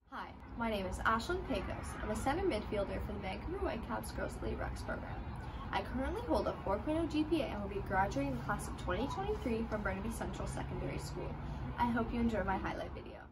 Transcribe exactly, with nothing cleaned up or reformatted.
Hi, my name is Ashlyn Pecos. I'm a center midfielder for the Vancouver Whitecaps Girls Elite Rex program. I currently hold a four point oh G P A and will be graduating the class of twenty twenty-three from Burnaby Central Secondary School. I hope you enjoy my highlight video.